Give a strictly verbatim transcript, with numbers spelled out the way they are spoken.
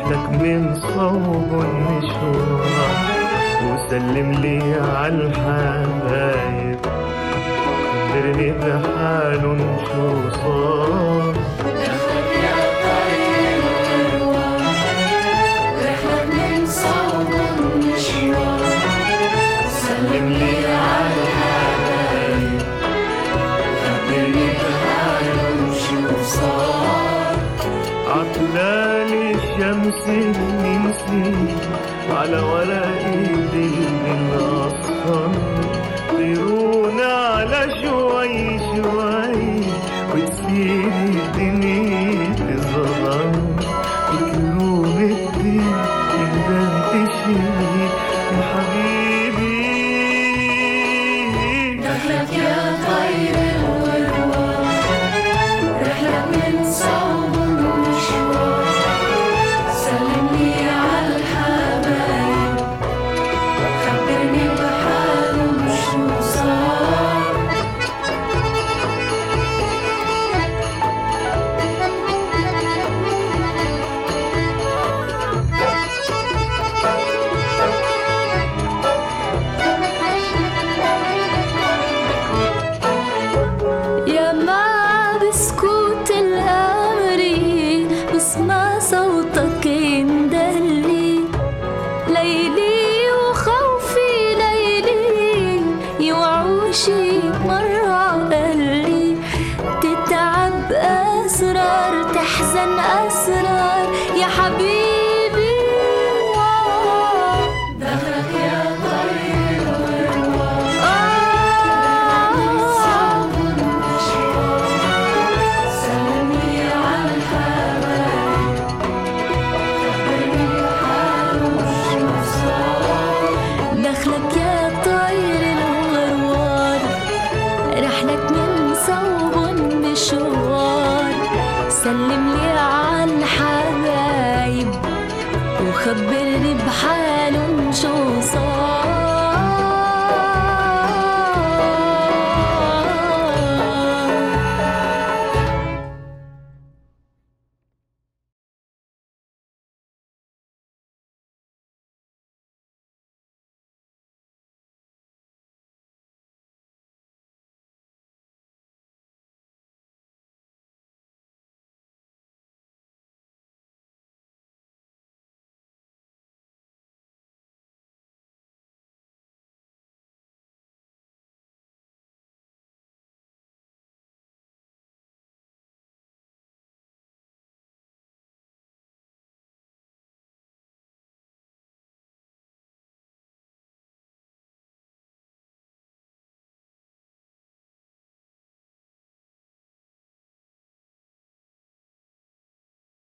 لك من صوب المشوار وسلم لي عالحبايب خبرني بحالن شو صار. دخلك يا طير الأرواح رحلك من صوب المشوار سلم لي عالحبايب خبرني بحالن شو صار. عطلالي الشمس بنمسي على ورق ايدي الأصفر طيرون على شوي شوي وتصير الدنيا تظلم يكرون الدين يقدر تشيل يا حبيبي. دخلك يا طير الأرواح رحلك من صوب المشوار سلم لي عالحبايب خبرني بحالهم شو صار. يا ما بسكوت الأمري بسمع صوتك يندلي ليلي وخوفي ليلي يوعوشي مرة قلي تتعب أسرار تحزن أسرار يا حبيبي. دخلك يا طير الأرواح من صوب المشوار سلم لي عالحبايب خبرني بحالهم شو صار. دخلك يا طير الغروار رحلك من صوب المشوار سلم لي عالحبايب وخبرني بحالهم شو صار.